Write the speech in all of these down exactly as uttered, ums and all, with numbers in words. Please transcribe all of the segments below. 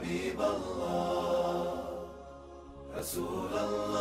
حبيب الله رسول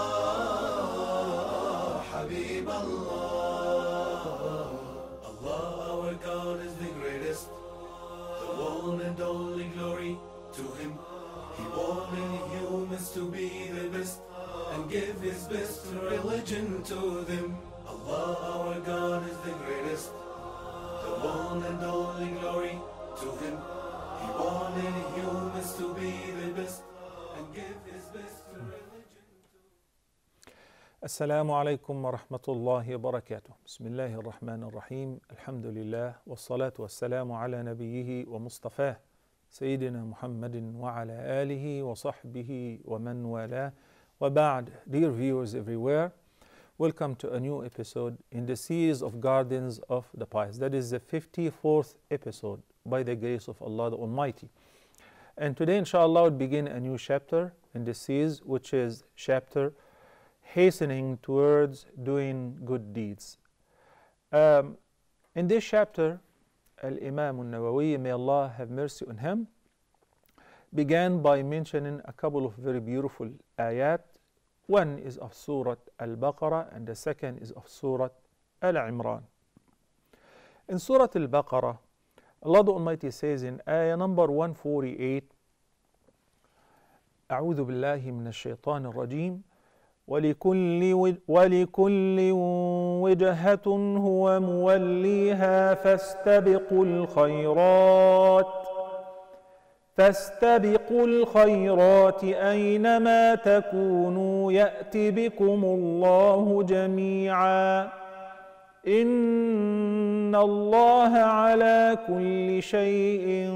الله حبيب الله. Allah, our God, is the greatest, the one and only glory to Him. He wanted humans to be the best and give His best religion to them. Allah, our God, is the greatest, the one and only glory to Him. He wanted humans to be the best and give His best religion to them. Assalamu alaikum wa rahmatullahi wa barakatuh. Bismillahir Rahmanir Rahim. Alhamdulillah. Wassalatu wassalamu ala nabiyyihi wa mustafah. Sayyidina Muhammadin wa ala alihi wa sahbihi wa man wala. Wa ba'd. Dear viewers everywhere, welcome to a new episode in the series of Gardens of the Pious. That is the fifty-fourth episode by the grace of Allah the Almighty. And today, inshallah, we'll begin a new chapter in the series, which is chapter Hastening Towards Doing Good Deeds. Um, in this chapter, Al-Imam al-Nawawi, may Allah have mercy on him, began by mentioning a couple of very beautiful ayat. One is of Surah Al-Baqarah and the second is of Surah Al-Imran. In Surah Al-Baqarah, Allah the Almighty says in ayah number one forty-eight, أعوذ بالله من الشيطان الرجيم ولكل ولكل وجهة هو موليها فاستبقوا الخيرات فاستبقوا الخيرات أينما تكونوا يأت بكم الله جميعا إن الله على كل شيء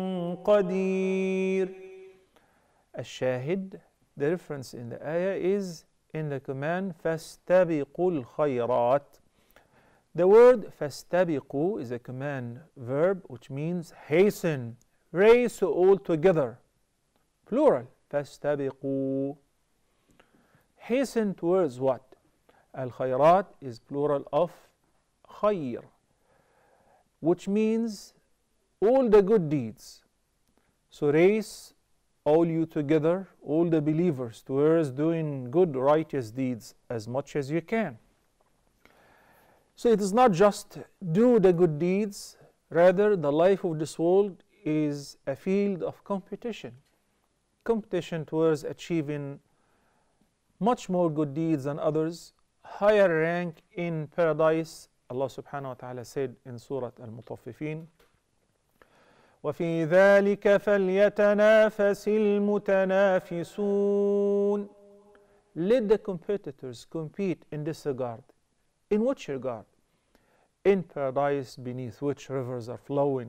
قدير. الشاهد, the reference in the ayah is in the command فاستبقوا الخيرات. The word فاستبقوا is a command verb which means hasten, race all together, plural. فاستبقوا, hasten towards what? Al-khayrat is plural of khayr, which means all the good deeds. So race all you together, all the believers, towards doing good righteous deeds as much as you can. So it is not just do the good deeds, rather the life of this world is a field of competition. Competition towards achieving much more good deeds than others, higher rank in paradise. Allah subhanahu wa ta'ala said in Surah Al-Mutaffifin, وَفِي ذَلِكَ فَلْيَتَنَافَسِ الْمُتَنَافِسُونَ. Let the competitors compete in this regard. In which regard? In paradise beneath which rivers are flowing,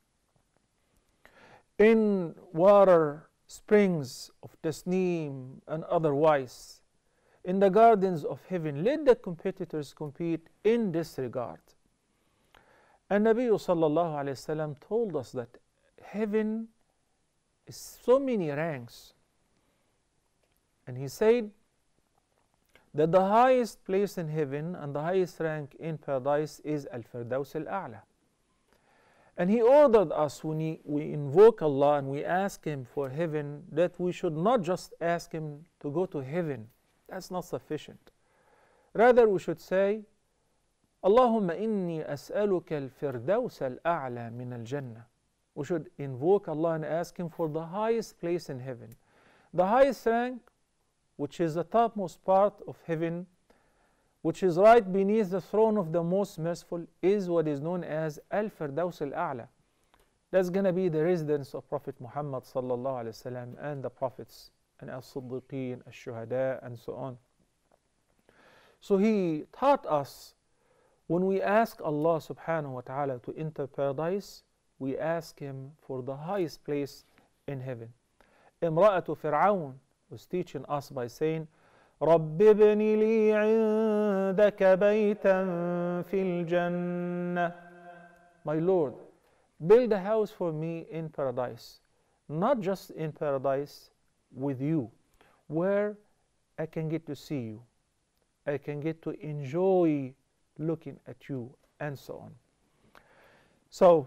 in water springs of tasneem and otherwise, in the gardens of heaven. Let the competitors compete in this regard. And Nabi sallallahu alayhi wasallam told us that heaven is so many ranks. And he said that the highest place in heaven and the highest rank in paradise is Al-Firdaus Al-A'la. And he ordered us when he, we invoke Allah and we ask Him for heaven, that we should not just ask Him to go to heaven. That's not sufficient. Rather, we should say, Allahumma inni as'aluka al-firdaus al-a'la min al-jannah. We should invoke Allah and ask Him for the highest place in heaven. The highest rank, which is the topmost part of heaven, which is right beneath the throne of the Most Merciful, is what is known as Al-Firdaus Al-A'la. That's going to be the residence of Prophet Muhammad sallallahu alaihi wasallam and the prophets and As-Siddiqeen, As-Shuhada, and so on. So he taught us, when we ask Allah subhanahu wa ta'ala to enter paradise, we ask Him for the highest place in heaven. Imra'atu Fir'aun was teaching us by saying, رَبِّ ابْنِ لِي عِنْدَكَ بَيْتًا فِي الْجَنَّةِ. My Lord, build a house for me in paradise. Not just in paradise, with you, where I can get to see you, I can get to enjoy looking at you, and so on. So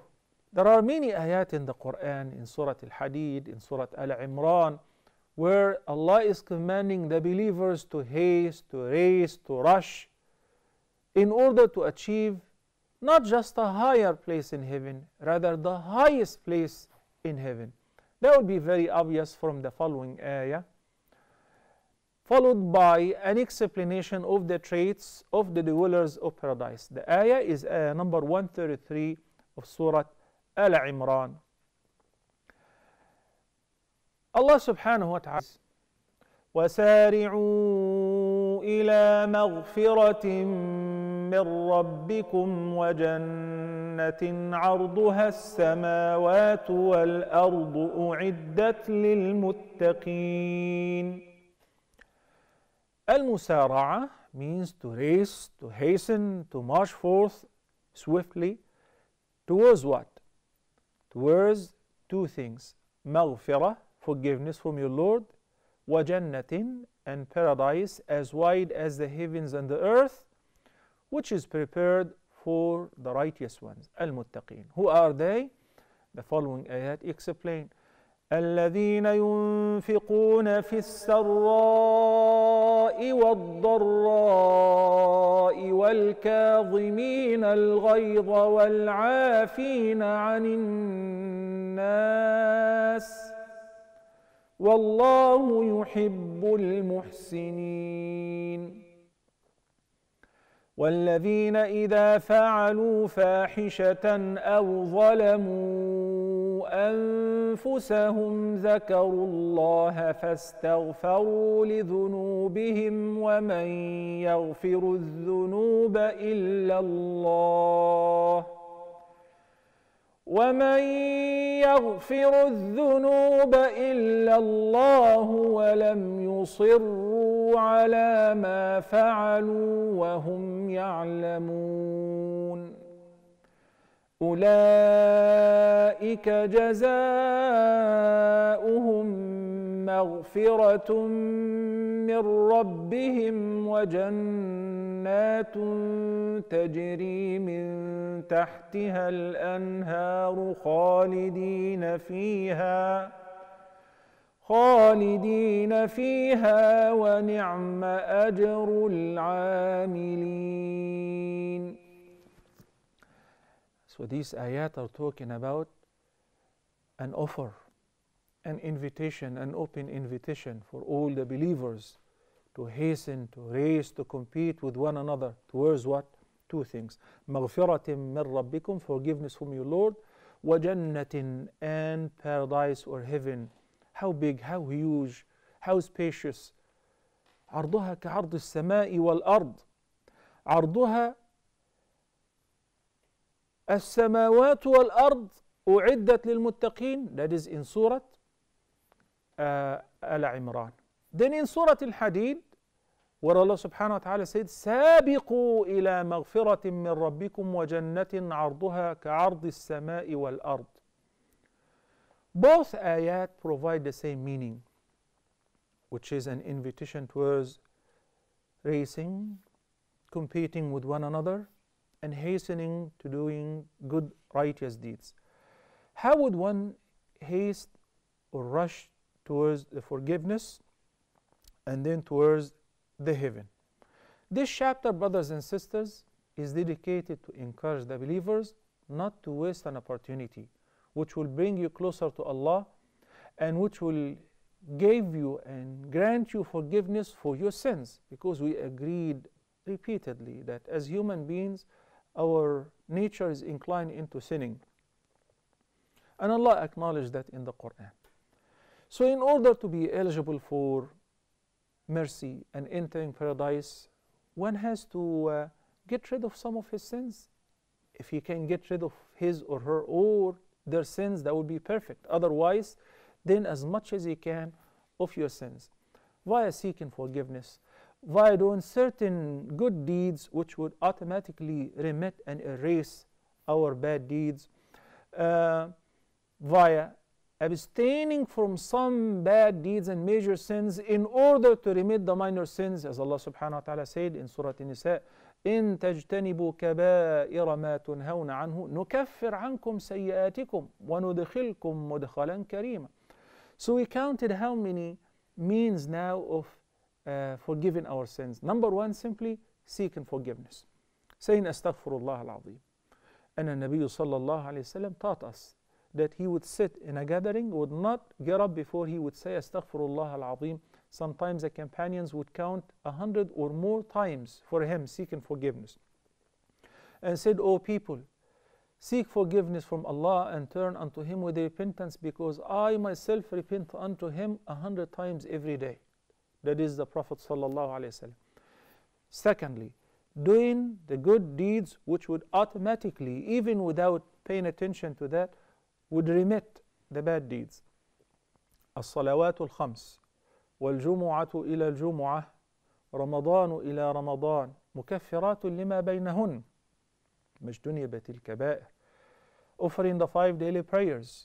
There are many ayat in the Quran, in Surah Al-Hadid, in Surah Al-Imran, where Allah is commanding the believers to haste, to race, to rush, in order to achieve not just a higher place in heaven, rather the highest place in heaven. That would be very obvious from the following ayah, followed by an explanation of the traits of the dwellers of paradise. The ayah is ayah number one thirty-three of Surah Al-Imran. Allah subhanahu wa ta'ala says, وَسَارِعُوا إِلَى مَغْفِرَةٍ مِّن رَّبِّكُمْ وَجَنَّةٍ عَرْضُهَا السَّمَاوَاتُ وَالْأَرْضُ أُعِدَّتْ لِلْمُتَّقِينَ. Al-Musara'a means to race, to hasten, to march forth swiftly. Towards what? Towards two things. Maghfirah, forgiveness from your Lord. وَجَنَّةٍ, and paradise as wide as the heavens and the earth, which is prepared for the righteous ones. Al-Muttaqeen. Who are they? The following ayat explain. الذين ينفقون في السراء والضراء والكاظمين الغيظ والعافين عن الناس والله يحب المحسنين. والذين إذا فعلوا فاحشة أو ظلموا أنفسهم ذكروا الله فاستغفروا لذنوبهم ومن يغفر الذنوب إلا الله ومن يغفر الذنوب إلا الله ولم يصروا على ما فعلوا وهم يعلمون أولئك جزاؤهم مغفرة من ربهم وجنات تجري من تحتها الأنهار خالدين فيها خالدين فيها ونعم أجر العاملين. So these ayat are talking about an offer, an invitation, an open invitation for all the believers to hasten, to race, to compete with one another towards what? Two things. مغفرة من ربكم, forgiveness from your Lord. وجنة, and paradise or heaven. How big, how huge, how spacious. عرضها كعرض السماء والأرض. عرضها السماوات والأرض أعدت للمتقين. That is in Surah uh, Al-Imran. Then in Surah Al-Hadid, where Allah subhanahu wa ta'ala said, سابقوا إلى مغفرة من ربكم وجنة عرضها كعرض السماء والأرض. Both ayat provide the same meaning, which is an invitation towards racing, competing with one another, and hastening to doing good, righteous deeds. How would one haste or rush towards the forgiveness and then towards the heaven? This chapter, brothers and sisters, is dedicated to encourage the believers not to waste an opportunity which will bring you closer to Allah and which will give you and grant you forgiveness for your sins, because we agreed repeatedly that as human beings our nature is inclined into sinning, and Allah acknowledged that in the Quran. So in order to be eligible for mercy and entering paradise, one has to uh, get rid of some of his sins. If he can get rid of his or her or their sins, that would be perfect. Otherwise, then as much as he can of your sins, via seeking forgiveness, via doing certain good deeds which would automatically remit and erase our bad deeds, uh, via abstaining from some bad deeds and major sins in order to remit the minor sins, as Allah subhanahu wa ta'ala said in Surah An-Nisa, إن تجتنبوا كبائر ما تنهون عنه نكفر عنكم سيئاتكم وندخلكم مدخلا كريما. So we counted how many means now of uh, forgiving our sins. Number one, simply seeking forgiveness, saying Astaghfirullah al-Azim. And the Nabi sallallahu alayhi wasallam taught us that he would sit in a gathering, would not get up before he would say Astaghfirullah al-Azim. Sometimes the companions would count a hundred or more times for him seeking forgiveness, and said, O people, seek forgiveness from Allah and turn unto him with repentance, because I myself repent unto him a hundred times every day. That is the Prophet sallallahu alaihi wasallam. Secondly, doing the good deeds which would automatically, even without paying attention to that, would remit the bad deeds. الصلوات الخمس والجمعة إلى الجمعة رمضان إلى رمضان مكفرات لما بينهن ما اجتنبت الكبائر. Offering the five daily prayers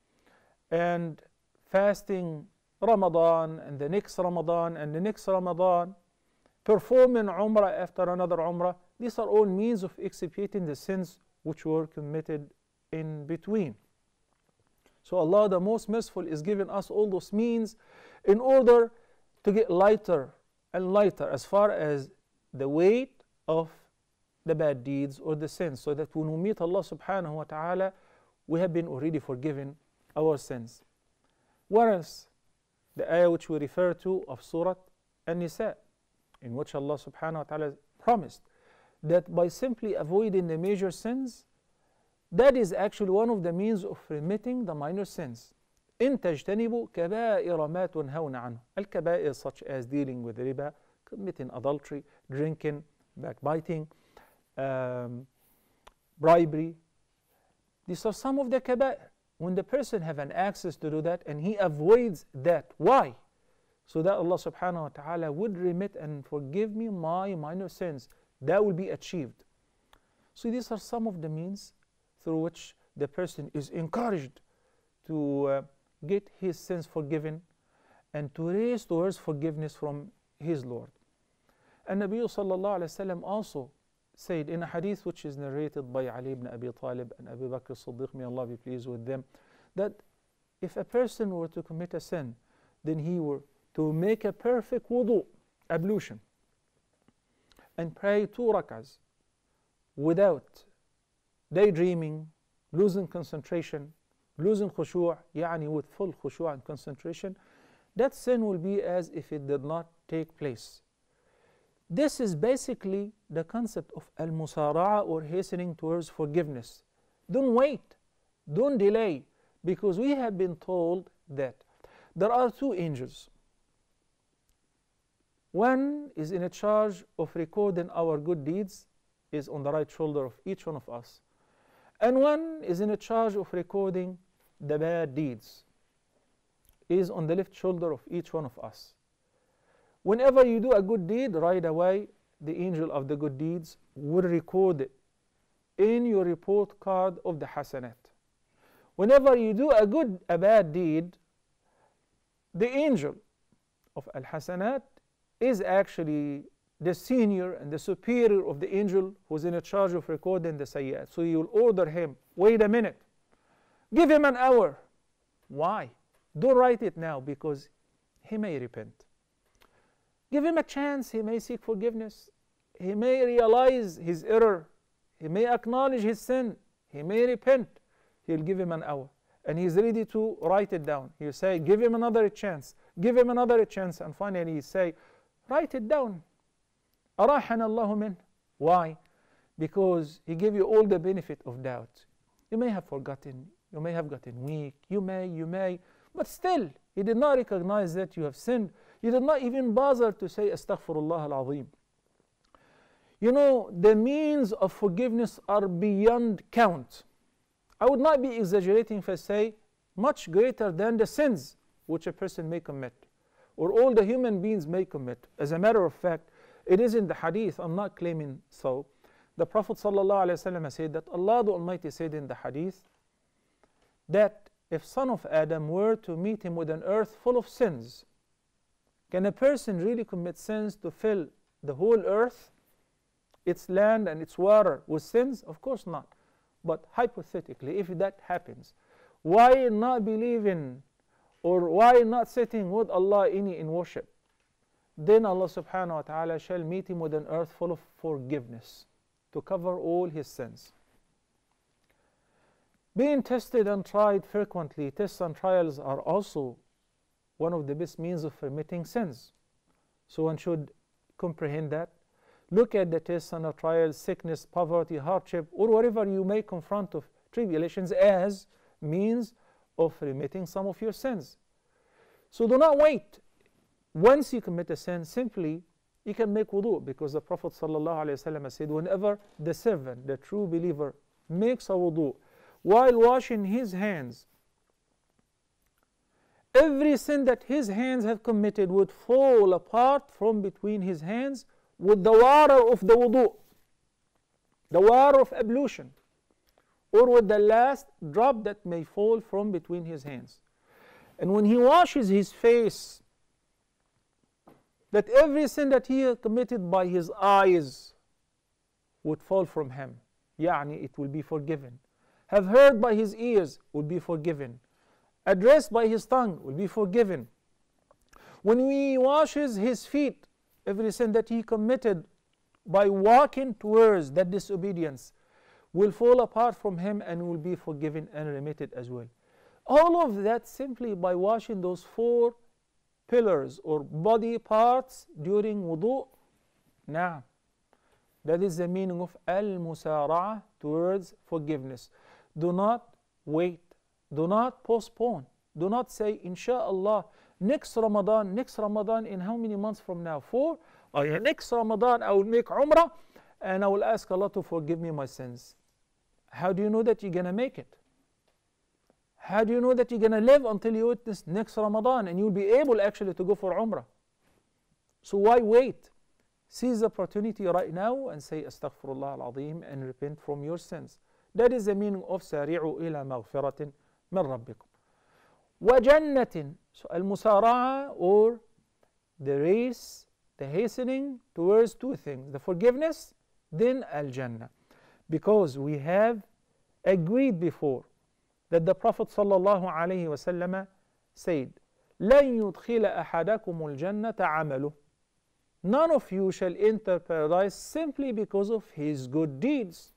and fasting Ramadan and the next Ramadan and the next Ramadan, performing Umrah after another Umrah, these are all means of expiating the sins which were committed in between. So Allah the most merciful is giving us all those means in order to get lighter and lighter as far as the weight of the bad deeds or the sins, so that when we meet Allah subhanahu wa ta'ala, we have been already forgiven our sins. What else? The ayah which we refer to of Surah An-Nisa, in which Allah subhanahu wa ta'ala promised that by simply avoiding the major sins, that is actually one of the means of remitting the minor sins. إن تجتنبوا كبائر ما تنهون عنه. الكبائر such as dealing with riba, committing adultery, drinking, backbiting, um, bribery. These are some of the kaba'ir. When the person have an access to do that and he avoids that, why? So that Allah subhanahu wa ta'ala would remit and forgive me my minor sins. That will be achieved. So these are some of the means through which the person is encouraged to uh, get his sins forgiven and to race towards forgiveness from his Lord. And Nabi sallallahu alayhi wa sallam also said in a hadith which is narrated by Ali ibn Abi Talib and Abu Bakr as-Siddiq, may Allah be pleased with them, that if a person were to commit a sin, then he were to make a perfect wudu, ablution, and pray two rak'ahs without daydreaming, losing concentration, losing khushu', yani with full khushu' and concentration, that sin will be as if it did not take place. This is basically the concept of al-musara'a, or hastening towards forgiveness. Don't wait, don't delay, because we have been told that there are two angels. One is in charge of recording our good deeds, is on the right shoulder of each one of us. And one is in charge of recording the bad deeds, is on the left shoulder of each one of us. Whenever you do a good deed, right away the angel of the good deeds will record it in your report card of the hasanat. Whenever you do a good, a bad deed, the angel of al-hasanat is actually the senior and the superior of the angel who's in charge of recording the sayyat. So you'll order him, wait a minute, give him an hour. Why? Don't write it now, because he may repent. Give him a chance, he may seek forgiveness. He may realize his error. He may acknowledge his sin. He may repent. He'll give him an hour. And he's ready to write it down. He'll say, give him another chance. Give him another chance. And finally he say, write it down. أَرَاحَنَ اللَّهُ مِنْهُ. Why? Because he gave you all the benefit of doubt. You may have forgotten. You may have gotten weak. You may, you may. But still, he did not recognize that you have sinned. You did not even bother to say Astaghfirullah al-Azim. You know, the means of forgiveness are beyond count. I would not be exaggerating if I say much greater than the sins which a person may commit, or all the human beings may commit. As a matter of fact, it is in the hadith, I'm not claiming so. The Prophet ﷺ said that Allah the Almighty said in the hadith that if son of Adam were to meet him with an earth full of sins, can a person really commit sins to fill the whole earth? its land and its water with sins? Of course not. But hypothetically, if that happens, why not believing or why not sitting with Allah any in worship? Then Allah subhanahu wa ta'ala shall meet him with an earth full of forgiveness to cover all his sins. Being tested and tried frequently, tests and trials are also one of the best means of remitting sins. So one should comprehend that. Look at the tests and the trials, sickness, poverty, hardship, or whatever you may confront of tribulations as means of remitting some of your sins. So do not wait. Once you commit a sin, simply you can make wudu, because the Prophet ﷺ said, whenever the servant, the true believer, makes a wudu while washing his hands, every sin that his hands have committed would fall apart from between his hands with the water of the wudu, the water of ablution, or with the last drop that may fall from between his hands. And when he washes his face, that every sin that he committed by his eyes would fall from him. Yani it will be forgiven. Have heard by his ears will be forgiven. Addressed by his tongue will be forgiven. When he washes his feet, every sin that he committed by walking towards that disobedience will fall apart from him and will be forgiven and remitted as well. All of that simply by washing those four pillars or body parts during wudu. Now, that is the meaning of al-musara'a, towards forgiveness. Do not wait. Do not postpone. Do not say, Insha'Allah, next Ramadan, next Ramadan in how many months from now? Four? Oh yeah, next Ramadan I will make Umrah and I will ask Allah to forgive me my sins. How do you know that you're going to make it? How do you know that you're going to live until you witness next Ramadan and you'll be able actually to go for Umrah? So why wait? Seize the opportunity right now and say Astaghfirullah al-Azim and repent from your sins. That is the meaning of سارعوا إلى مغفرة من ربكم. وجنة. So al-musara'a, or the race, the hastening towards two things, the forgiveness, then al-Jannah. Because we have agreed before that the Prophet sallallahu alaihi wasallam said, لَن يُدْخِلَ أَحَدَكُمُ الْجَنَّةَ عَمَلُهُ. None of you shall enter paradise simply because of his good deeds.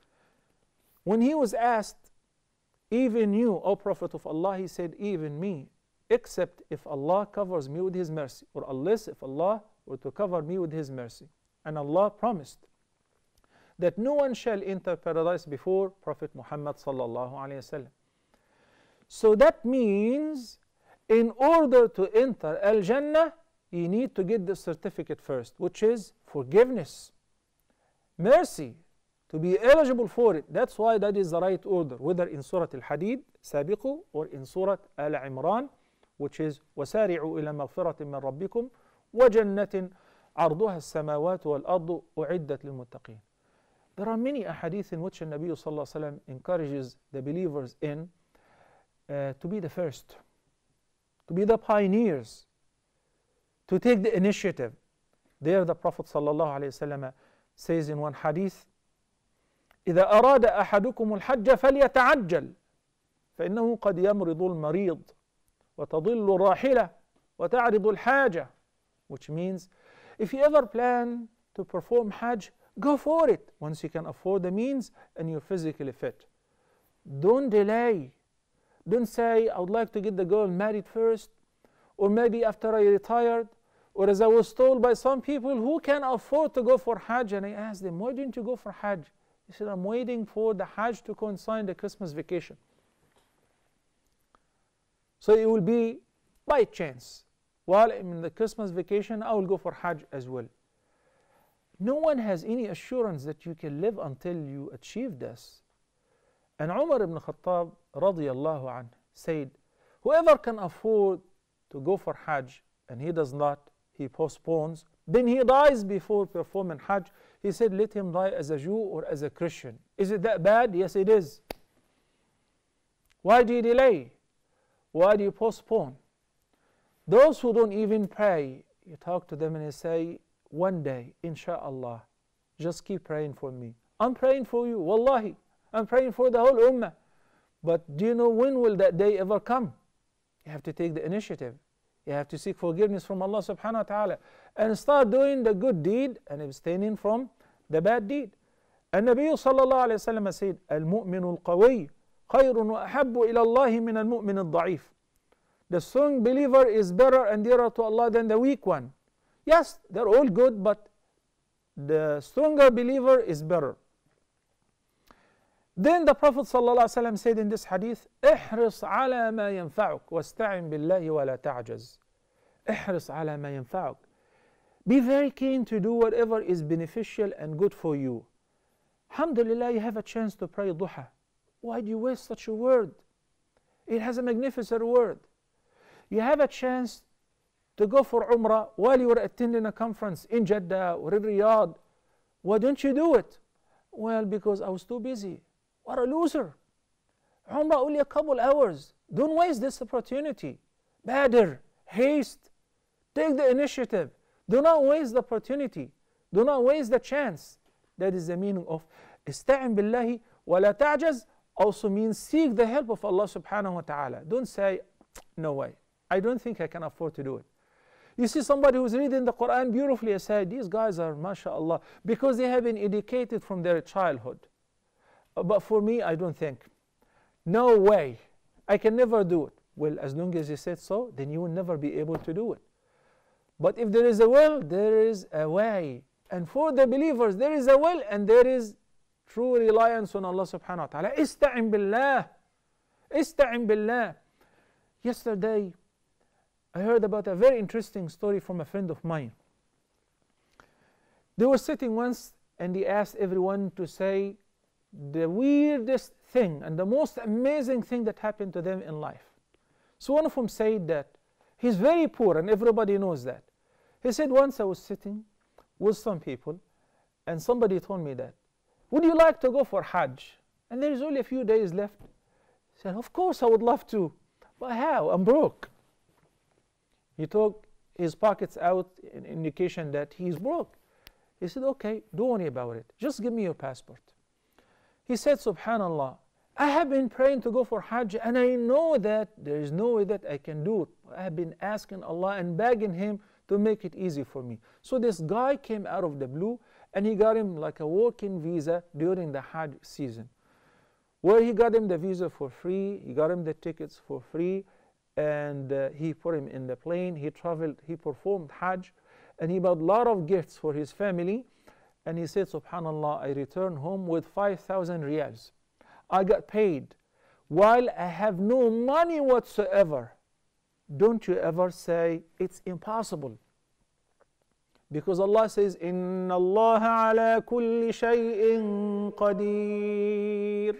When he was asked, even you, O Prophet of Allah, he said, even me, except if Allah covers me with his mercy, or unless if Allah were to cover me with his mercy. And Allah promised that no one shall enter paradise before Prophet Muhammad sallallahu alaihi wasallam. So that means in order to enter Al-Jannah, you need to get the certificate first, which is forgiveness, mercy, to be eligible for it. That's why that is the right order, whether in Surah Al-Hadid, Sabiqu, or in Surah Al-Imran, which is وَسَارِعُوا إِلَى مَغْفِرَةٍ مِّن رَبِّكُمْ وَجَنَّةٍ عَرْضُهَا السَّمَاوَاتُ وَالْأَرْضُ أُعِدَّتْ لِلْمُتَّقِينَ. There are many ahadith in which the Nabi sallallahu alaihi wasallam encourages the believers in uh, to be the first, to be the pioneers, to take the initiative. There the Prophet sallallahu alaihi wasallam says in one hadith, إذا أراد أحدكم الحج فليتعجل فإنه قد يمرض المريض وتضل الراحلة وتعرض الحاجة. Which means, if you ever plan to perform Hajj, go for it once you can afford the means and you're physically fit. Don't delay. Don't say, I would like to get the girl married first, or maybe after I retired, or as I was told by some people who can afford to go for Hajj, and I asked them, why didn't you go for Hajj? He said, I'm waiting for the Hajj to coincide the Christmas vacation. So it will be by chance. While I'm in the Christmas vacation, I will go for Hajj as well. No one has any assurance that you can live until you achieve this. And Umar ibn Khattab radiyallahu anhu said, whoever can afford to go for Hajj and he does not, he postpones, then he dies before performing Hajj. He said, let him die as a Jew or as a Christian. Is it that bad? Yes, it is. Why do you delay? Why do you postpone? Those who don't even pray, you talk to them and you say, one day, insha'Allah, just keep praying for me. I'm praying for you, wallahi. I'm praying for the whole ummah. But do you know when will that day ever come? You have to take the initiative. You have to seek forgiveness from Allah subhanahu wa ta'ala and start doing the good deed and abstaining from the bad deed. And Nabi sallallahu alayhi wa sallam said, Al-mu'minu al-qawi khayrun wa ahabbu ila Allahi min al-mu'min al-da'if. The strong believer is better and dearer to Allah than the weak one. Yes, they're all good, but the stronger believer is better. Then the Prophet ﷺ said in this hadith, احرص على ما ينفعك واستعن بالله ولا تعجز. احرص على ما ينفعك. Be very keen to do whatever is beneficial and good for you. Alhamdulillah, you have a chance to pray duha. Why do you waste such a word? It has a magnificent word. You have a chance to go for Umrah while you are attending a conference in Jeddah or in Riyadh. Why don't you do it? Well, because I was too busy. What a loser. Umrah only a couple hours. Don't waste this opportunity. Badir, haste, take the initiative. Do not waste the opportunity. Do not waste the chance. That is the meaning of Ista'in billahi wa la ta'jaz. Also means seek the help of Allah subhanahu wa ta'ala. Don't say, no way. I don't think I can afford to do it. You see somebody who's reading the Quran beautifully and say, these guys are mashallah, because they have been educated from their childhood. But for me, I don't think. No way. I can never do it. Well, as long as you said so, then you will never be able to do it. But if there is a will, there is a way. And for the believers, there is a will and there is true reliance on Allah subhanahu wa ta'ala. Ista'in billah. Ista'in billah. Yesterday, I heard about a very interesting story from a friend of mine. They were sitting once and he asked everyone to say the weirdest thing and the most amazing thing that happened to them in life. So one of them said that he's very poor and everybody knows that. He said, once I was sitting with some people and somebody told me that, would you like to go for Hajj? And there is only a few days left. He said, of course I would love to. But how? I'm broke. He took his pockets out in indication that he's broke. He said, okay, don't worry about it. Just give me your passport. He said, subhanallah, I have been praying to go for Hajj and I know that there is no way that I can do it. I have been asking Allah and begging Him to make it easy for me. So this guy came out of the blue and he got him like a working visa during the Hajj season, where he got him the visa for free, he got him the tickets for free, and uh, he put him in the plane, he traveled, he performed Hajj, and he bought a lot of gifts for his family. And he said, subhanallah, I returned home with five thousand riyals. I got paid while I have no money whatsoever. Don't you ever say it's impossible. Because Allah says, Inna Allah ala kulli shay'in qadir.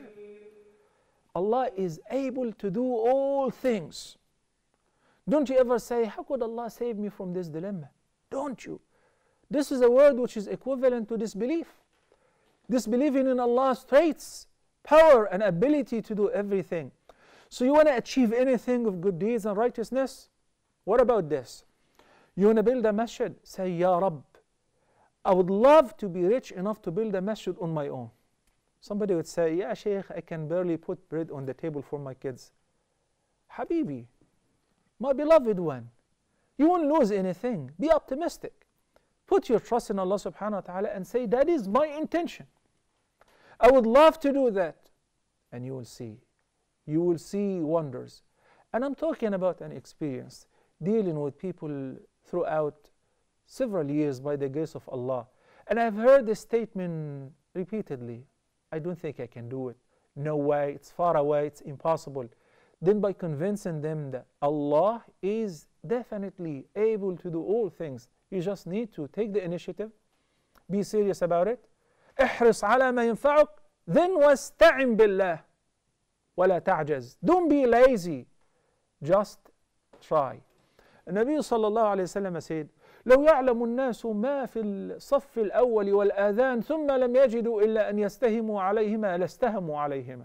Allah is able to do all things. Don't you ever say, how could Allah save me from this dilemma? Don't you? This is a word which is equivalent to disbelief. Disbelieving in Allah's traits, power and ability to do everything. So you want to achieve anything of good deeds and righteousness? What about this? You want to build a masjid? Say, Ya Rabb, I would love to be rich enough to build a masjid on my own. Somebody would say, yeah, Shaykh, I can barely put bread on the table for my kids. Habibi, my beloved one, you won't lose anything. Be optimistic. Put your trust in Allah subhanahu wa ta'ala and say, that is my intention. I would love to do that. And you will see. You will see wonders. And I'm talking about an experience dealing with people throughout several years by the grace of Allah. And I've heard this statement repeatedly. I don't think I can do it. No way, it's far away, it's impossible. Then by convincing them that Allah is definitely able to do all things, you just need to take the initiative, be serious about it. احرص على ما ينفعك, then واستعن بالله ولا تعجز. Don't be lazy, just try. النبي صلى الله عليه وسلم said, لو يعلم الناس ما في الصف الأول والآذان ثم لم يجدوا إلا أن يستهموا عليهما لاستهموا عليهما.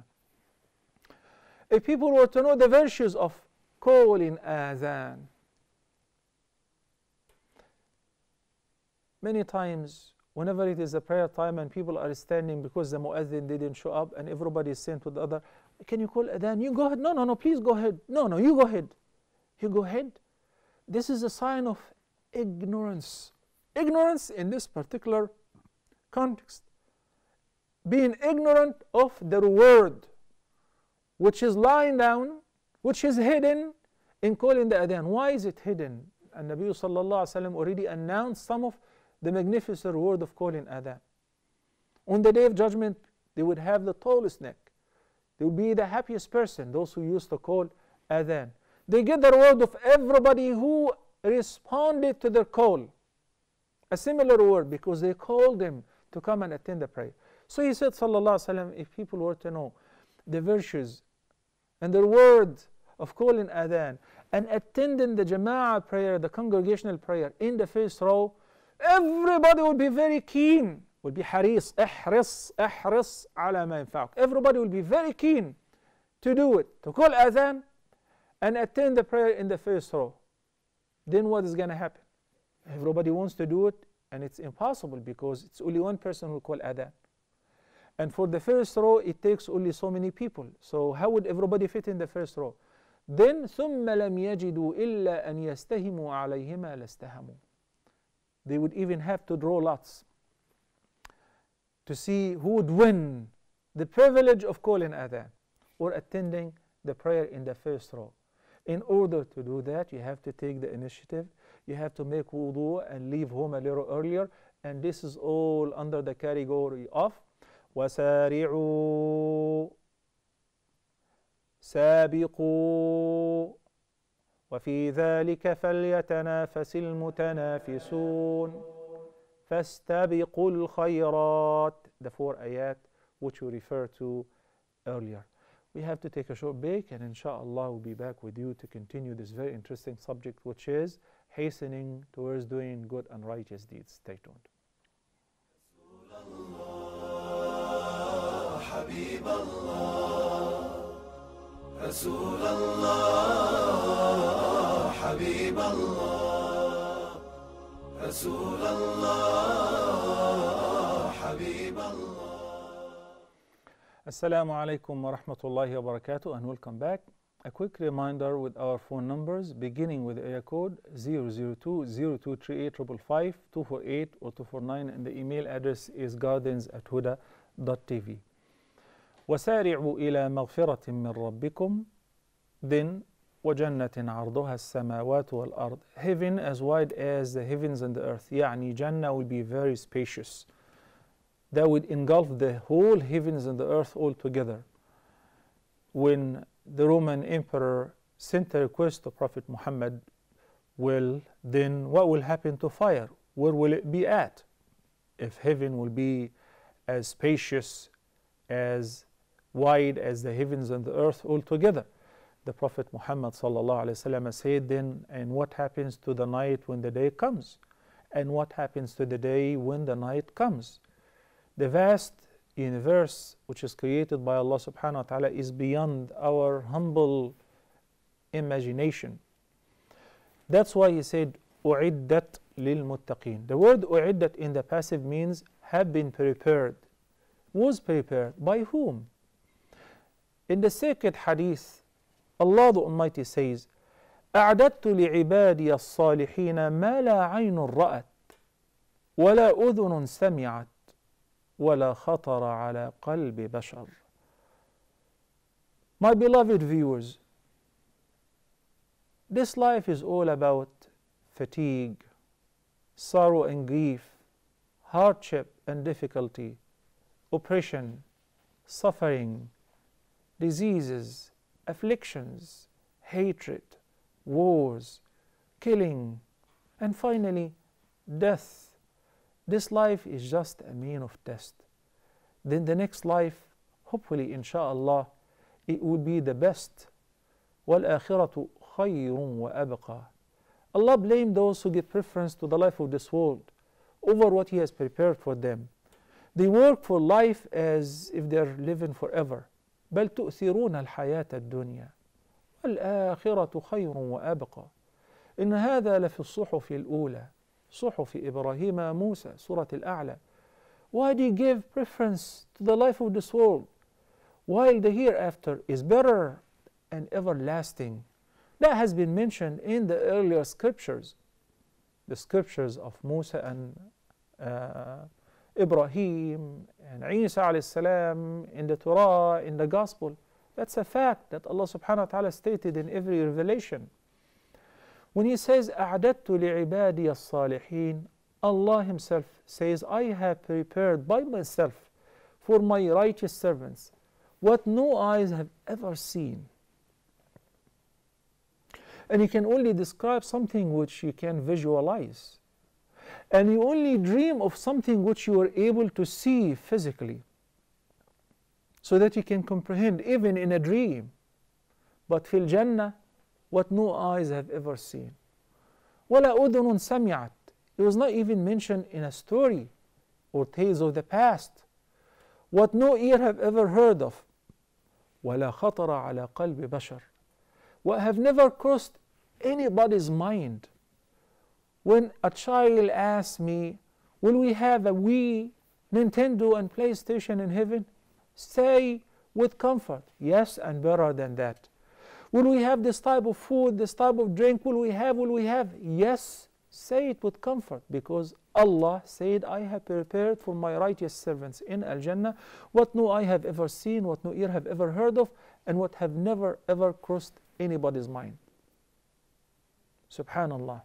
If people were to know the virtues of calling adhan, many times whenever it is a prayer time and people are standing because the mu'adhin didn't show up and everybody is saying to the other, can you call adhan? You go ahead. No, no, no, please go ahead. No, no, you go ahead. You go ahead. This is a sign of ignorance. Ignorance in this particular context. Being ignorant of the word which is lying down, which is hidden in calling the adhan. Why is it hidden? And Nabi sallallahu alaihi wasallam already announced some of the magnificent reward of calling adhan. On the day of judgment, they would have the tallest neck. They would be the happiest person, those who used to call adhan. They get the reward of everybody who responded to their call. A similar word, because they called them to come and attend the prayer. So he said, sallallahu alaihi wasallam, if people were to know the virtues and the reward of calling adhan and attending the jama'ah prayer, the congregational prayer in the first row, everybody will be very keen, will be haris, ihris, ihris ala ma yanfa'uk. Everybody will be very keen to do it, to call adhan and attend the prayer in the first row. Then what is going to happen? Everybody wants to do it, and it's impossible because it's only one person who will call adhan. And for the first row, it takes only so many people. So how would everybody fit in the first row? Then ثُمَّ لَمْ يَجِدُوا إِلَّا أَنْ يَسْتَهِمُوا عَلَيْهِمَا لَاسْتَهَمُوا. They would even have to draw lots to see who would win the privilege of calling adhan or attending the prayer in the first row. In order to do that, you have to take the initiative. You have to make wudu and leave home a little earlier. And this is all under the category of وَسَارِعُوا سَابِقُوا وَفِي ذَلِكَ فَلْيَتَنَافَسِ الْمُتَنَافِسُونَ فَاسْتَبِقُوا الْخَيْرَاتِ. The four ayat which we referred to earlier. We have to take a short break, and inshallah we'll be back with you to continue this very interesting subject, which is hastening towards doing good and righteous deeds. Stay tuned. حبيب الله رسول الله حبيب الله رسول الله حبيب الله. Assalamu alaikum wa rahmatullahi wa barakatuh, and welcome back. A quick reminder with our phone numbers, beginning with area code zero zero two zero two three eight five five two four eight or two four nine, and the email address is gardens at huda dot t v. وَسَارِعُوا إِلَى مَغْفِرَةٍ مِّن رَبِّكُمْ. Then وَجَنَّةٍ عَرْضُهَا السَّمَاوَاتُ وَالْأَرْضِ. Heaven as wide as the heavens and the earth. يعني Jannah will be very spacious. That would engulf the whole heavens and the earth all together. When the Roman emperor sent a request to Prophet Muhammad, well, then what will happen to fire? Where will it be at? If heaven will be as spacious, as wide as the heavens and the earth all together. The Prophet Muhammad sallallahu alaihi wasallam said then, and what happens to the night when the day comes? And what happens to the day when the night comes? The vast universe which is created by Allah subhanahu wa ta'ala is beyond our humble imagination. That's why he said, أُعِدَّتْ لِلْمُتَّقِينَ. The word أُعِدَّتْ in the passive means have been prepared. Was prepared. By whom? In the sacred hadith, Allah the Almighty says, أَعْدَدْتُ لِعِبَادِيَ الصَّالِحِينَ مَا لَا عَيْنٌ رَأَتْ وَلَا أُذُنٌ سَمِعَتْ وَلَا خَطَرَ عَلَى قَلْبِ بَشَرٍ. My beloved viewers, this life is all about fatigue, sorrow and grief, hardship and difficulty, oppression, suffering, diseases, afflictions, hatred, wars, killing, and finally death. This life is just a mean of test. Then the next life, hopefully inshallah, it will be the best. وَالْآخِرَةُ خَيْرٌ وَأَبْقَى. Allah blamed those who give preference to the life of this world over what He has prepared for them. They work for life as if they're living forever. بل تؤثرون الحياة الدنيا والآخرة خير وأبقى إن هذا لفي الصحف الأولى صحف إبراهيم وموسى, Surah Al-A'la. Why do you give preference to the life of this world, while the hereafter is better and everlasting? That has been mentioned in the earlier scriptures, the scriptures of Musa and uh, Ibrahim and Isa alayhi salam, in the Torah, in the Gospel. That's a fact that Allah subhanahu wa ta'ala stated in every revelation. When He says, أَعْدَدْتُ لِعِبَادِيَ الصَّالِحِينَ, Allah Himself says, I have prepared by myself for my righteous servants what no eyes have ever seen. And you can only describe something which you can visualize. And you only dream of something which you are able to see physically, so that you can comprehend even in a dream. But fil Jannah, what no eyes have ever seen. وَلَا أُذُنٌ سَمِعَتْ. It was not even mentioned in a story or tales of the past. What no ear have ever heard of. وَلَا خَطَرَ عَلَى قَلْبِ بَشَرٍ. What have never crossed anybody's mind. When a child asks me, will we have a Wii, Nintendo and PlayStation in heaven? Say with comfort, yes, and better than that. Will we have this type of food, this type of drink? Will we have, will we have? Yes, say it with comfort, because Allah said, I have prepared for my righteous servants in Al-Jannah what no eye have ever seen, what no ear have ever heard of, and what have never ever crossed anybody's mind. Subhanallah.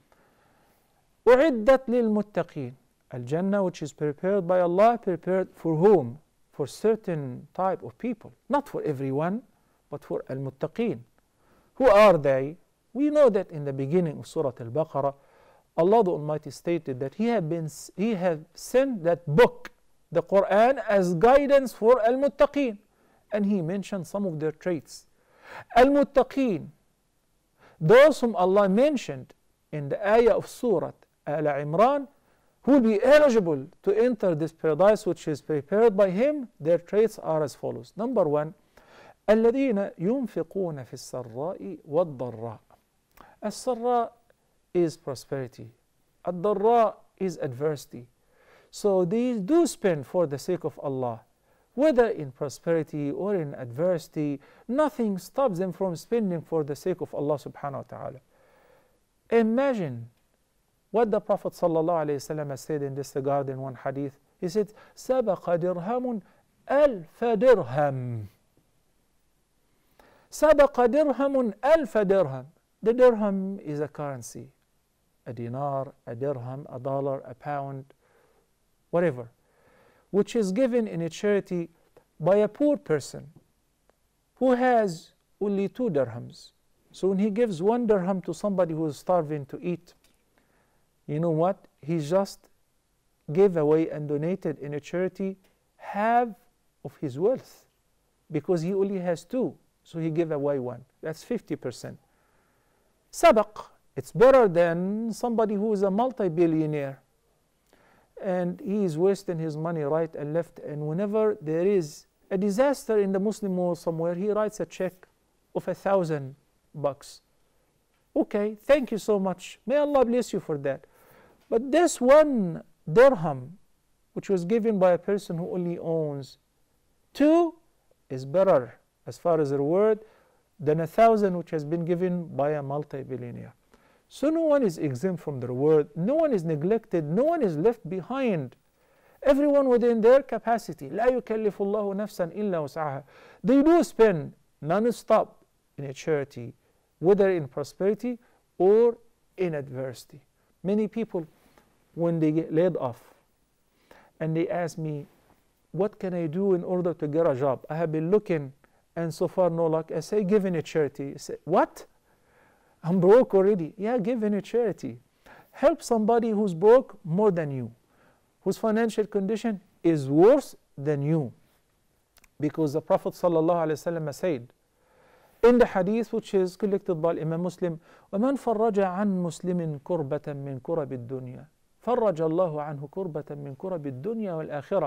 أُعِدَّتْ لِلْمُتَّقِينَ. Al-Jannah, which is prepared by Allah, prepared for whom? For certain type of people. Not for everyone, but for Al-Muttaqeen. Who are they? We know that in the beginning of Surah Al-Baqarah, Allah the Almighty stated that He had been He had sent that book, the Quran, as guidance for Al-Muttaqeen. And He mentioned some of their traits. Al-Muttaqeen, those whom Allah mentioned in the ayah of Surah Al-Imran, who will be eligible to enter this paradise which is prepared by Him, their traits are as follows. Number one, الذين ينفقون في السراء والضراء. السراء is prosperity. الضراء is adversity. So these do spend for the sake of Allah, whether in prosperity or in adversity. Nothing stops them from spending for the sake of Allah subhanahu wa ta'ala. Imagine what the Prophet sallallahu alayhi wa sallam said in this regard in one hadith. He said, سَبَقَ دِرْهَمٌ أَلْفَ دِرْهَمٌ. سَبَقَ دِرْهَمٌ أَلْفَ دِرْهَمٌ. The dirham is a currency. A dinar, a dirham, a dollar, a pound, whatever, which is given in a charity by a poor person who has only two dirhams. So when he gives one dirham to somebody who is starving to eat, you know what? He just gave away and donated in a charity half of his wealth, because he only has two, so he gave away one. That's fifty percent. Sabaq, it's better than somebody who is a multi-billionaire and he is wasting his money right and left, and whenever there is a disaster in the Muslim world somewhere, he writes a check of a thousand bucks. Okay, thank you so much. May Allah bless you for that. But this one dirham, which was given by a person who only owns two, is better as far as the reward than a thousand which has been given by a multi-billionaire. So no one is exempt from the reward, no one is neglected, no one is left behind. Everyone within their capacity. لا يكلف الله نفسا إلا وسعها. They do spend non-stop in a charity, whether in prosperity or in adversity. Many people, when they get laid off and they ask me, what can I do in order to get a job? I have been looking and so far no luck. I say, give in a charity. I say, what? I'm broke already. Yeah, give in a charity. Help somebody who's broke more than you, whose financial condition is worse than you. Because the Prophet ﷺ said in the hadith which is collected by Imam Muslim, وَمَنْ فَرَّجَ عَنْ مُسْلِمٍ كُرْبَةً مِنْ كُرَبِ الدُّنْيَا فَرَّجَ اللَّهُ عَنْهُ كُرْبَةً مِنْ كُرَبِ الدُّنْيَا وَالْآخِرَةِ.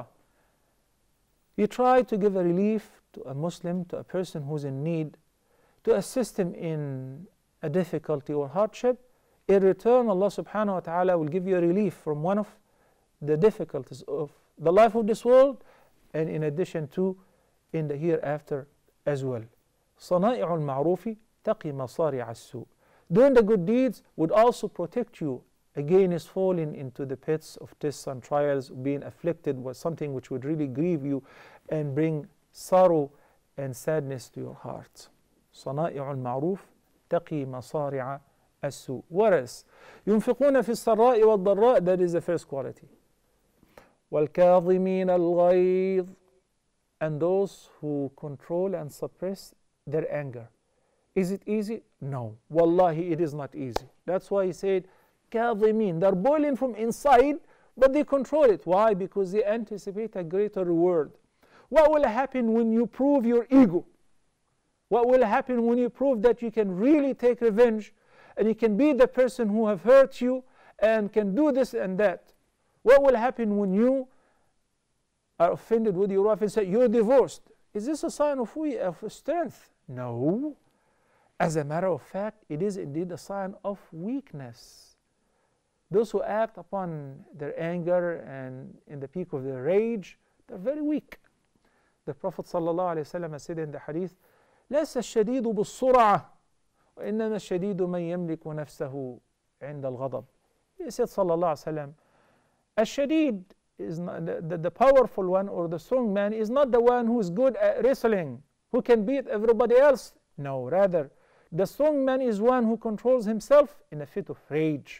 You try to give a relief to a Muslim, to a person who's in need, to assist him in a difficulty or hardship, In return, Allah subhanahu wa ta'ala will give you a relief from one of the difficulties of the life of this world, and in addition to in the hereafter as well. صَنَائِعُ الْمَعْرُوفِ تَقِي مَصَارِعَ السُّوءِ. Doing the good deeds would also protect you against falling into the pits of tests and trials, being afflicted with something which would really grieve you and bring sorrow and sadness to your heart. صَنَائِعُ الْمَعْرُوفِ تَقِي مَصَارِعَ السُّوءِ. What else? يُنْفِقُونَ فِي السَّرَّاءِ وَالضَّرَّاءِ. That is the first quality. وَالْكَاظِمِينَ الْغَيْظِ. And those who control and suppress their anger. Is it easy? No. Wallahi, it is not easy. That's why he said, كَاظِمِين. They're boiling from inside, but they control it. Why? Because they anticipate a greater reward. What will happen when you prove your ego? What will happen when you prove that you can really take revenge and you can be the person who have hurt you and can do this and that? What will happen when you are offended with your wife and say, you're divorced? Is this a sign of, we, of strength? No. As a matter of fact, it is indeed a sign of weakness. Those who act upon their anger and in the peak of their rage, they're very weak. The Prophet ﷺ said in the hadith, لَيْسَ الشَّدِيدُ بِالسُّرْعَةِ وَإِنَّمَا الشَّدِيدُ مَنْ يَمْلِكُ نَفْسَهُ عِنْدَ الْغَضَبِ. He said, sallallahu alayhi wa sallam, الشديد is not, the, the, the powerful one or the strong man is not the one who is good at wrestling, who can beat everybody else. No, rather, the strong man is one who controls himself in a fit of rage.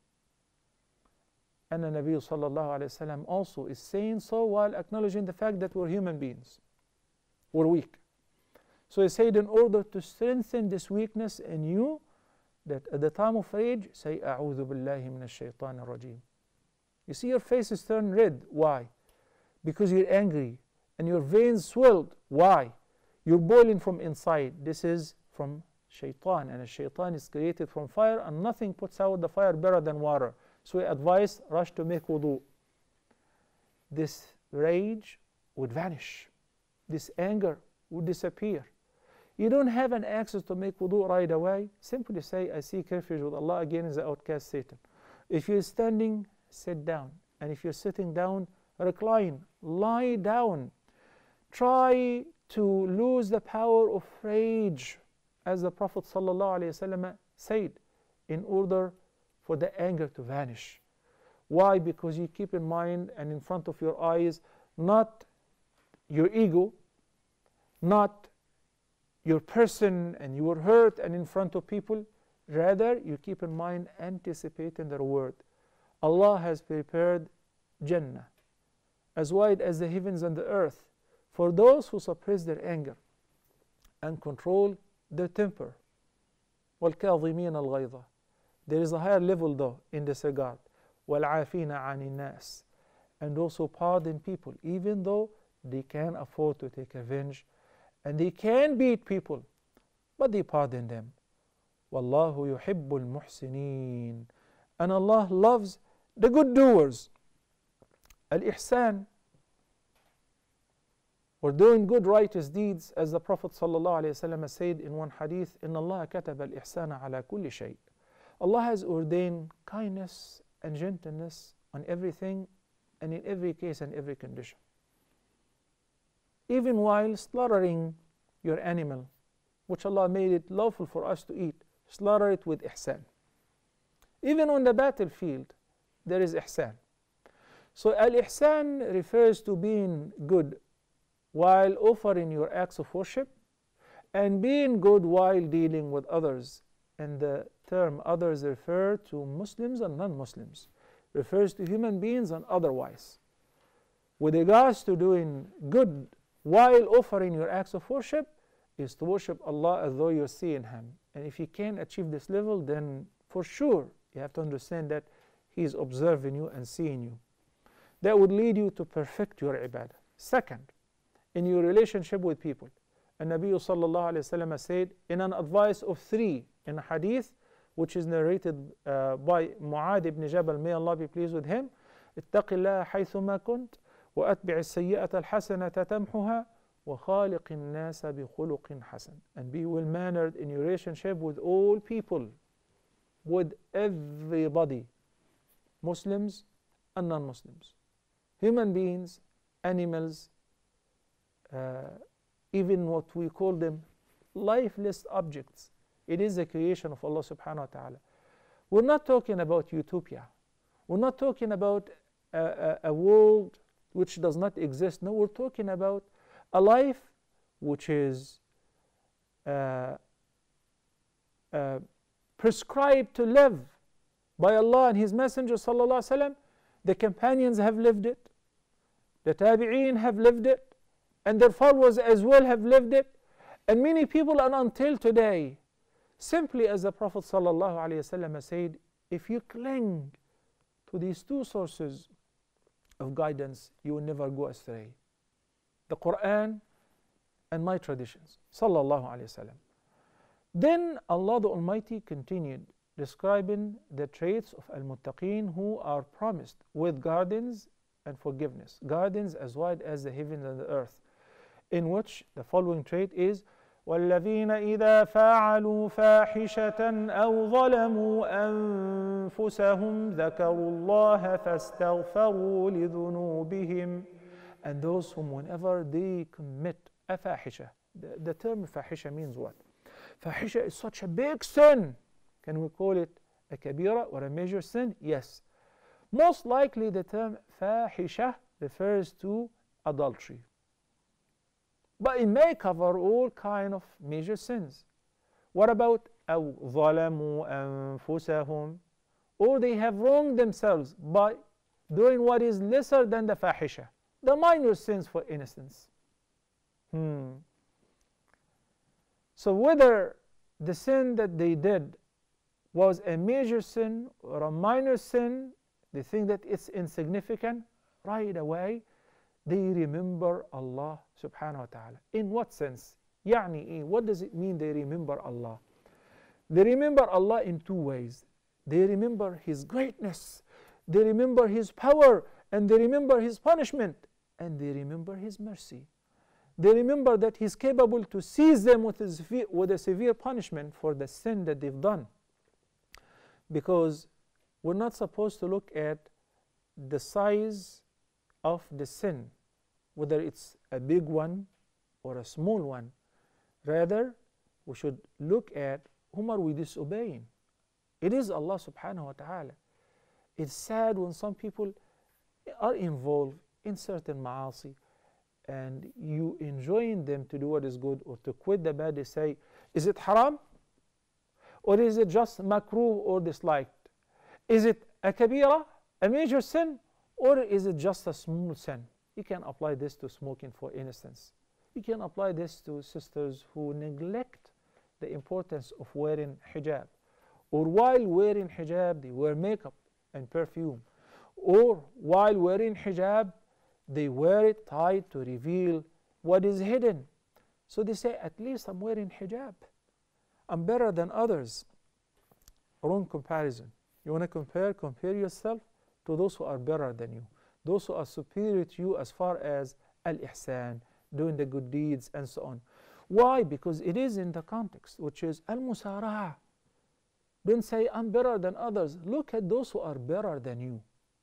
And the Nabi sallallahu alayhi wa sallam also is saying so while acknowledging the fact that we're human beings. We're weak. So he said, in order to strengthen this weakness in you, that at the time of rage, say, أعوذ بالله من الشيطان الرجيم. You see your face is turned red. Why? Because you're angry and your veins swelled. Why? You're boiling from inside. This is from shaitan, and a shaitan is created from fire, and nothing puts out the fire better than water. So we advise, rush to make wudu. This rage would vanish. This anger would disappear. You don't have an access to make wudu right away. Simply say, I seek refuge with Allah against the outcast Satan. If you're standing, sit down. And if you're sitting down, recline, lie down. Try to lose the power of rage, as the Prophet ﷺ said, in order for the anger to vanish. Why? Because you keep in mind and in front of your eyes not your ego, not your person and you were hurt and in front of people. Rather, you keep in mind anticipating the reward. Allah has prepared Jannah as wide as the heavens and the earth for those who suppress their anger and control their temper. وَالْكَاظِمِينَ الْغَيْظَ. There is a higher level though in this regard. وَالْعَافِينَ عَنِ النَّاسِ. And also pardon people, even though they can afford to take revenge and they can beat people, but they pardon them. وَاللَّهُ يُحِبُّ الْمُحْسِنِينَ. And Allah loves the good doers. Al-Ihsan, or doing good righteous deeds, as the Prophet ﷺ said in one hadith, إِنَّ اللَّهَ كَتَبَ الْإِحْسَانَ عَلَى كُلِّ شَيْءٍ. Allah has ordained kindness and gentleness on everything and in every case and every condition. Even while slaughtering your animal, which Allah made it lawful for us to eat, slaughter it with ihsan. Even on the battlefield, there is ihsan. So al-ihsan refers to being good while offering your acts of worship, and being good while dealing with others. And the term others refer to Muslims and non-Muslims, refers to human beings and otherwise. With regards to doing good while offering your acts of worship, is to worship Allah as though you're seeing Him. And if you can't achieve this level, then for sure you have to understand that He is observing you and seeing you. That would lead you to perfect your ibadah. Second, in your relationship with people. And Nabi sallallahu alayhi wa sallam said in an advice of three in a hadith which is narrated uh, by Mu'adh ibn Jabal, may Allah be pleased with him, اتق الله حيثما كنت وأتبع السيئة الحسنة تمحها وخالق الناس بخلق حسن. And be well mannered in your relationship with all people. with everybody, Muslims and non-Muslims, human beings, animals, uh, even what we call them lifeless objects. It is a creation of Allah subhanahu wa ta'ala. We're not talking about utopia. We're not talking about a, a, a world which does not exist. No, we're talking about a life which is uh, uh, prescribed to live by Allah and His Messenger sallallahu alaihi wasallam. The companions have lived it, the tabi'een have lived it, and their followers as well have lived it, and many people, and until today, simply as the Prophet sallallahu alaihi wasallam has said, if you cling to these two sources of guidance, you will never go astray: the Quran and my traditions sallallahu alaihi wasallam. Then Allah the Almighty continued describing the traits of al-muttaqeen, who are promised with gardens and forgiveness, gardens as wide as the heavens and the earth, in which the following trait is وَالَّذِينَ إِذَا فَعَلُوا فَاحِشَةً أَوْ ظَلَمُوا أَنفُسَهُمْ ذَكَرُوا اللَّهَ فَاسْتَغْفَرُوا لِذُنُوبِهِمْ. And those whom whenever they commit a fahisha, the, the term fahisha means what? Fahisha is such a big sin. Can we call it a kabira or a major sin? Yes. Most likely the term fahisha refers to adultery, but it may cover all kind of major sins. What about أَوْ ظَلَمُوا أَنفُسَهُمْ, or they have wronged themselves by doing what is lesser than the fahisha, the minor sins, for instance. Hmm. So whether the sin that they did was a major sin or a minor sin, they think that it's insignificant, right away they remember Allah subhanahu wa ta'ala. In what sense? يعني, what does it mean they remember Allah? They remember Allah in two ways. They remember His greatness, they remember His power, and they remember His punishment, and they remember His mercy. They remember that He's capable to seize them with a severe, with a severe punishment for the sin that they've done. Because we're not supposed to look at the size of the sin, whether it's a big one or a small one. Rather, we should look at whom are we disobeying. It is Allah subhanahu wa ta'ala. It's sad when some people are involved in certain ma'asi, and you enjoin them to do what is good or to quit the bad. They say, is it haram? Or is it just makruh or disliked? Is it a kabira, a major sin? Or is it just a small sin? You can apply this to smoking, for instance. You can apply this to sisters who neglect the importance of wearing hijab. Or while wearing hijab, they wear makeup and perfume. Or while wearing hijab, they wear it tied to reveal what is hidden. So they say, at least I'm wearing hijab, I'm better than others. Wrong comparison. You want to compare? Compare yourself to those who are better than you, those who are superior to you as far as al-ihsan, doing the good deeds and so on. Why? Because it is in the context, which is al-musara'a. Don't say, I'm better than others. Look at those who are better than you.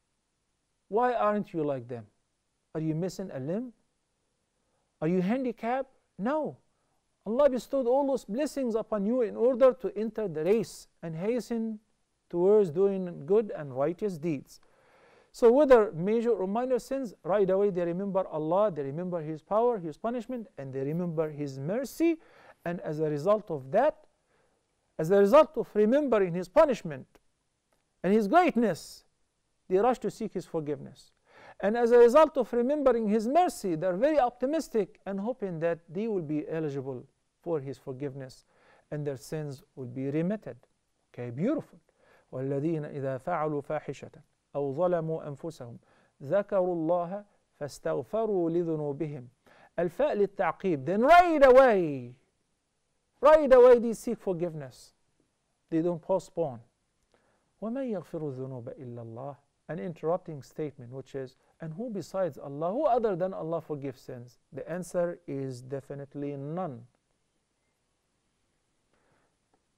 Why aren't you like them? Are you missing a limb? Are you handicapped? No. Allah bestowed all those blessings upon you in order to enter the race and hasten towards doing good and righteous deeds. So whether major or minor sins, right away they remember Allah, they remember His power, His punishment, and they remember His mercy. And as a result of that, as a result of remembering His punishment and His greatness, they rush to seek His forgiveness. And as a result of remembering His mercy, they're very optimistic and hoping that they will be eligible for His forgiveness and their sins will be remitted. Okay, beautiful. وَالَّذِينَ إِذَا فَعَلُوا فَاحِشَةً أَوْ ظَلَمُوا أَنفُسَهُمْ ذَكَرُوا اللَّهَ فَاسْتَغْفَرُوا لِذُنُوبِهِمْ. Al-fa' lit-ta'qib. Then right away, right away they seek forgiveness. They don't postpone. وَمَنْ يَغْفِرُ الذُّنُوبَ إِلَّا اللَّهِ. An interrupting statement, which is, and who besides Allah, who other than Allah forgives sins? The answer is definitely none.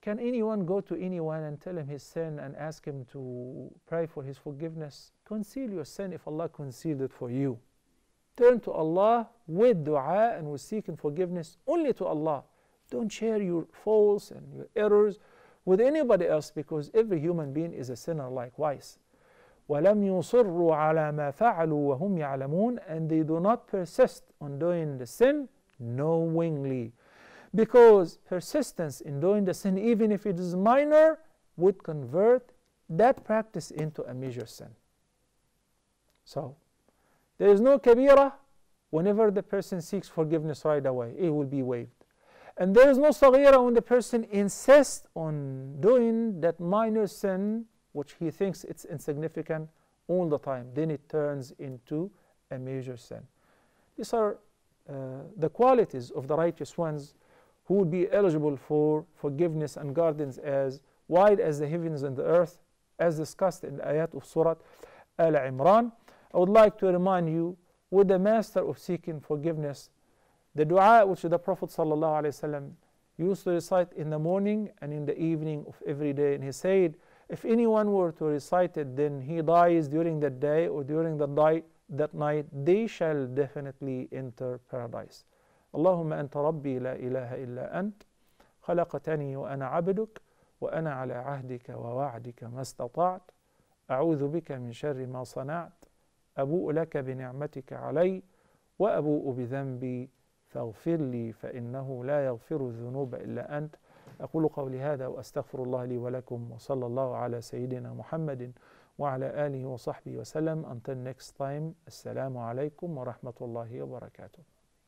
Can anyone go to anyone and tell him his sin and ask him to pray for his forgiveness? Conceal your sin if Allah concealed it for you. Turn to Allah with dua and with seeking forgiveness only to Allah. Don't share your faults and your errors with anybody else, because every human being is a sinner likewise. وَلَمْ يُصِرُّوا عَلَى مَا فَعَلُوا وَهُمْ يَعْلَمُونَ, and they do not persist on doing the sin knowingly. Because persistence in doing the sin, even if it is minor, would convert that practice into a major sin. So, there is no kabira whenever the person seeks forgiveness right away. It will be waived. And there is no saghira when the person insists on doing that minor sin, which he thinks it's insignificant all the time. Then it turns into a major sin. These are uh, the qualities of the righteous ones who will be eligible for forgiveness and guidance as wide as the heavens and the earth, as discussed in the ayat of Surah Al-Imran. I would like to remind you, with the master of seeking forgiveness, the dua which the Prophet ﷺ used to recite in the morning and in the evening of every day. And he said, if anyone were to recite it, then he dies during that day or during the night, that night, they shall definitely enter paradise. اللهم أنت ربي لا إله إلا أنت خلقتني وأنا عبدك وأنا على عهدك ووعدك ما استطعت أعوذ بك من شر ما صنعت أبوء لك بنعمتك علي وأبوء بذنبي فاغفر لي فإنه لا يغفر الذنوب إلا أنت. أقول قولي هذا وأستغفر الله لي ولكم وصلى الله على سيدنا محمد وعلى آله وصحبه وسلم. Until next time, السلام عليكم ورحمة الله وبركاته.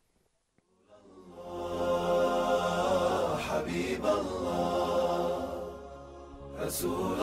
حبيب الله رسول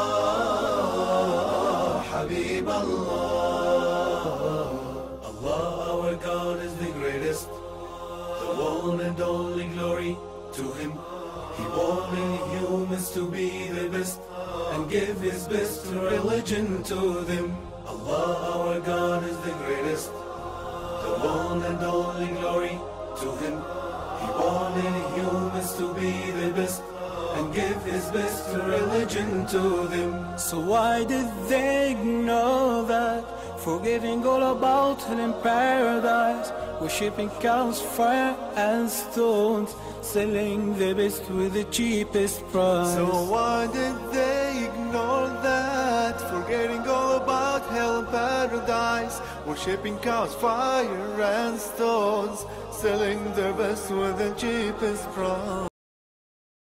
الله حبيب الله Allah, our God, is the greatest, the one and only glory to Him. He wanted humans to be the best and give His best religion to them. Allah, our God, is the greatest, the one and only glory to Him. He wanted humans to be the best and give His best religion to them. So why did they ignore that? Forgetting all about hell in paradise, worshipping cows, fire and stones, selling the best with the cheapest price. So why did they ignore that? Forgetting all about hell and paradise, worshipping cows, fire and stones, selling their best with the cheapest price.